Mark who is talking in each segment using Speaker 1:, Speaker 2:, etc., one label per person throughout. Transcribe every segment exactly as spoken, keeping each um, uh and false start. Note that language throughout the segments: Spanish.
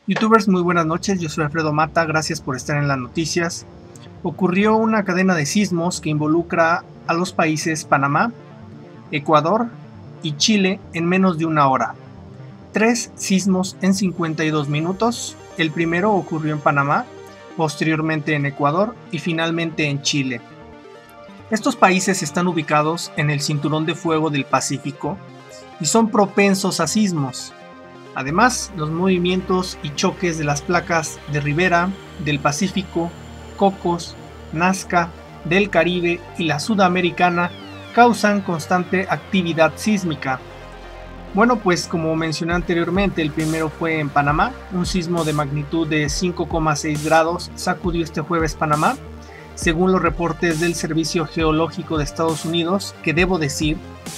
Speaker 1: Youtubers, muy buenas noches, yo soy Alfredo Mata, gracias por estar en las noticias. Ocurrió una cadena de sismos que involucra a los países Panamá, Ecuador y Chile en menos de una hora. Tres sismos en cincuenta y dos minutos, el primero ocurrió en Panamá, posteriormente en Ecuador y finalmente en Chile. Estos países están ubicados en el cinturón de fuego del Pacífico y son propensos a sismos. Además, los movimientos y choques de las placas de Ribera, del Pacífico, Cocos, Nazca, del Caribe y la Sudamericana causan constante actividad sísmica. Bueno, pues como mencioné anteriormente, el primero fue en Panamá, un sismo de magnitud de cinco coma seis grados sacudió este jueves Panamá, según los reportes del Servicio Geológico de Estados Unidos, que debo decir,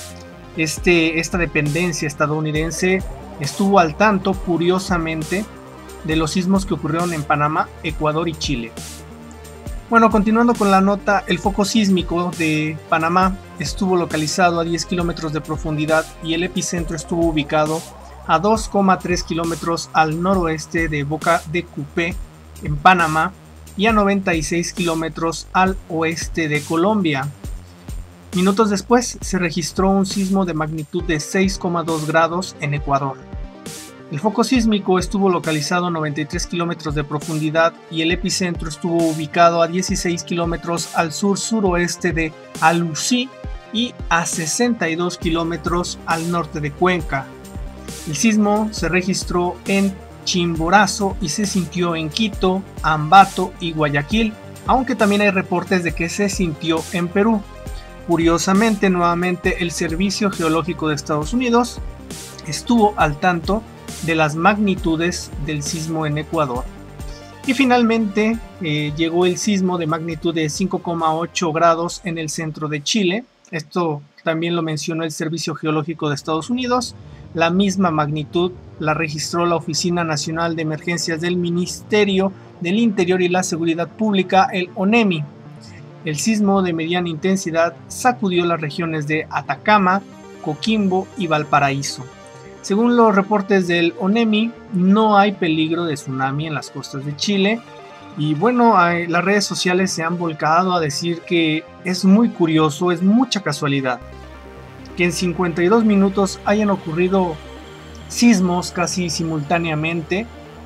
Speaker 1: este, esta dependencia estadounidense estuvo al tanto, curiosamente, de los sismos que ocurrieron en Panamá, Ecuador y Chile. Bueno, continuando con la nota, el foco sísmico de Panamá estuvo localizado a diez kilómetros de profundidad y el epicentro estuvo ubicado a dos coma tres kilómetros al noroeste de Boca de Cupé, en Panamá, y a noventa y seis kilómetros al oeste de Colombia. Minutos después se registró un sismo de magnitud de seis coma dos grados en Ecuador. El foco sísmico estuvo localizado a noventa y tres kilómetros de profundidad y el epicentro estuvo ubicado a dieciséis kilómetros al sur-suroeste de Alucí y a sesenta y dos kilómetros al norte de Cuenca. El sismo se registró en Chimborazo y se sintió en Quito, Ambato y Guayaquil, aunque también hay reportes de que se sintió en Perú. Curiosamente, nuevamente el Servicio Geológico de Estados Unidos estuvo al tanto de las magnitudes del sismo en Ecuador. Y finalmente eh, llegó el sismo de magnitud de cinco coma ocho grados en el centro de Chile. Esto también lo mencionó el Servicio Geológico de Estados Unidos. La misma magnitud la registró la Oficina Nacional de Emergencias del Ministerio del Interior y la Seguridad Pública, el ONEMI. El sismo de mediana intensidad sacudió las regiones de Atacama, Coquimbo y Valparaíso. Según los reportes del ONEMI, no hay peligro de tsunami en las costas de Chile. Y bueno, las redes sociales se han volcado a decir que es muy curioso, es mucha casualidad que en cincuenta y dos minutos hayan ocurrido sismos casi simultáneamente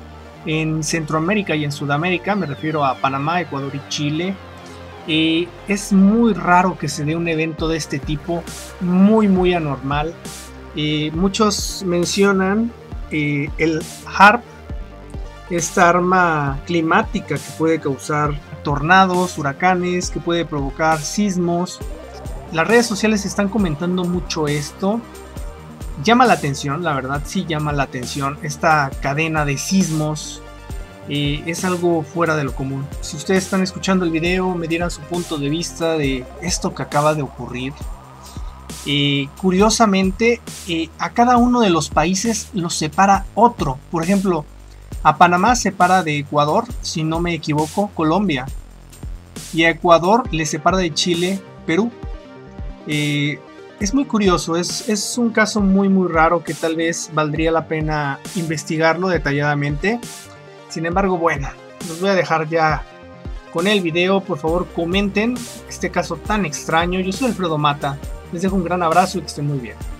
Speaker 1: en Centroamérica y en Sudamérica. Me refiero a Panamá, Ecuador y Chile. Eh, es muy raro que se dé un evento de este tipo, muy muy anormal. Eh, muchos mencionan eh, el HAARP, esta arma climática que puede causar tornados, huracanes, que puede provocar sismos. Las redes sociales están comentando mucho esto. Llama la atención, la verdad sí llama la atención esta cadena de sismos. Eh, es algo fuera de lo común. Si ustedes están escuchando el video, me dieran su punto de vista de esto que acaba de ocurrir. Eh, curiosamente, eh, a cada uno de los países los separa otro. Por ejemplo, a Panamá separa de Ecuador, si no me equivoco, Colombia. Y a Ecuador le separa de Chile, Perú. Eh, es muy curioso, es, es un caso muy muy raro que tal vez valdría la pena investigarlo detalladamente. Sin embargo, bueno, los voy a dejar ya con el video. Por favor, comenten este caso tan extraño. Yo soy Alfredo Mata. Les dejo un gran abrazo y que estén muy bien.